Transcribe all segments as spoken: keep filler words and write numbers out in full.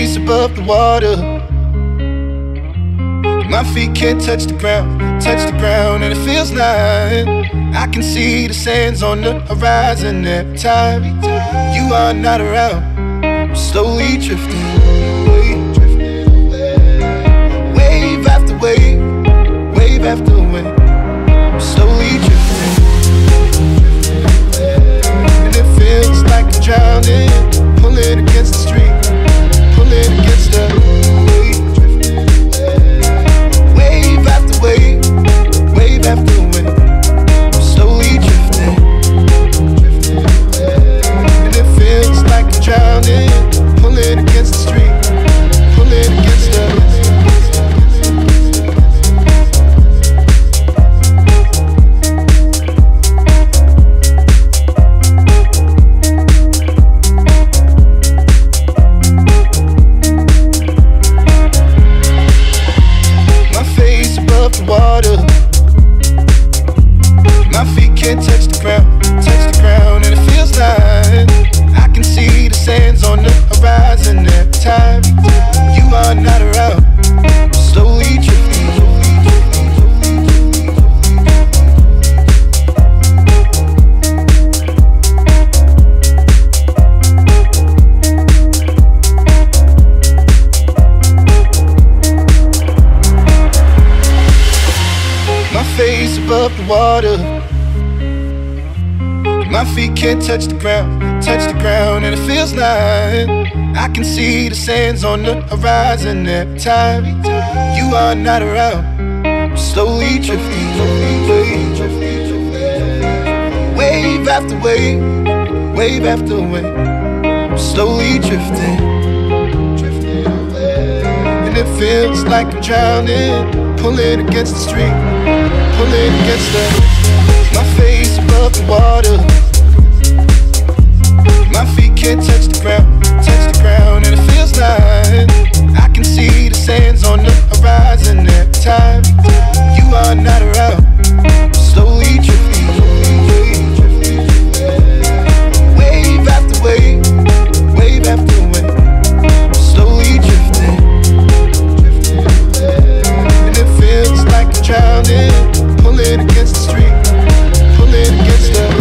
face above the water. My feet can't touch the ground, touch the ground, and it feels like I can see the sands on the horizon every time you are not around. I'm slowly drifting away, wave after wave, wave after wave. I'm slowly drifting, and it feels like I'm drowning, pulling against the street, pulling against the wave, wave after wave, wave after wave. I'm slowly drifting, and it feels like I'm drowning, pulling against the street, pulling against the water. My feet can't touch the ground, touch the ground, and it feels like I can see the sands on the horizon every time you are not around. I'm slowly drifting, face above the water. My feet can't touch the ground, touch the ground, and it feels like I can see the sands on the horizon every time you are not around. I'm slowly drifting, wave after wave, wave after wave. I'm slowly drifting, and it feels like I'm drowning, pulling against the street, pulling against the, my face above the water. My feet can't touch the ground, touch the ground, and it feels like I can see the sands on the horizon every time you are not around. I'm slowly drifting, wave after wave, wave after wave. I'm slowly drifting, and it feels like I'm drowning, pulling against the street, pulling against the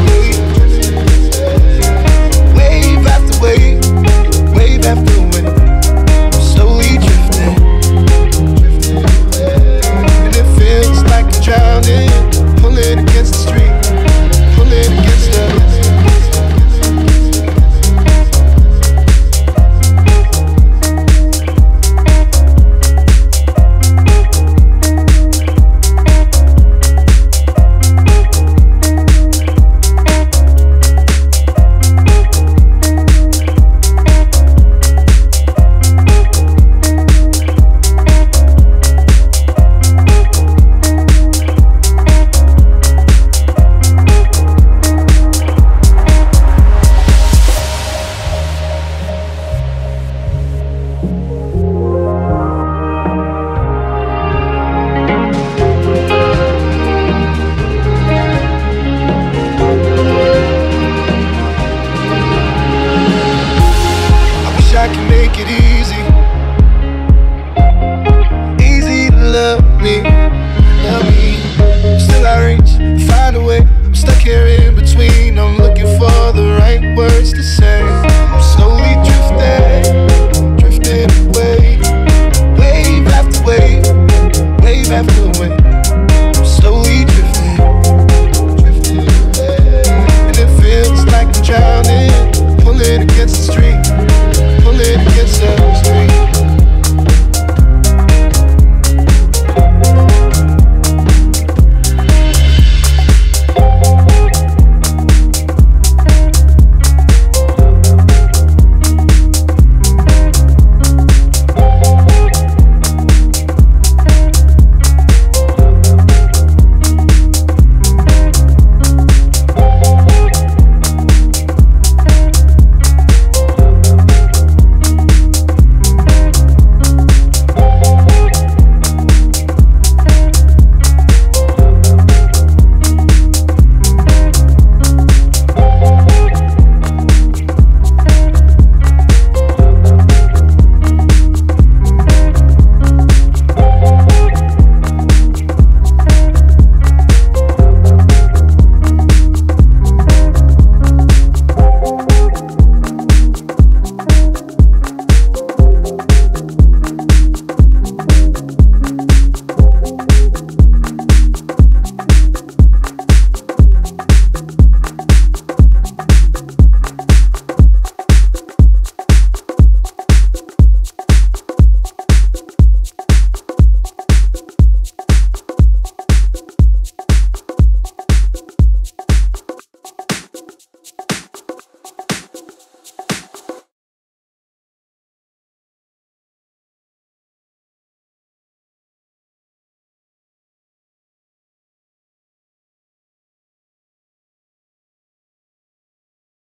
wave after wave, wave after wave. I'm slowly drifting, and it feels like I'm drowning, pulling against the street, pulling against the I can make it easy, easy to love me, love me. Still I reach, find a way. I'm stuck here in between. I'm looking for the right words to say.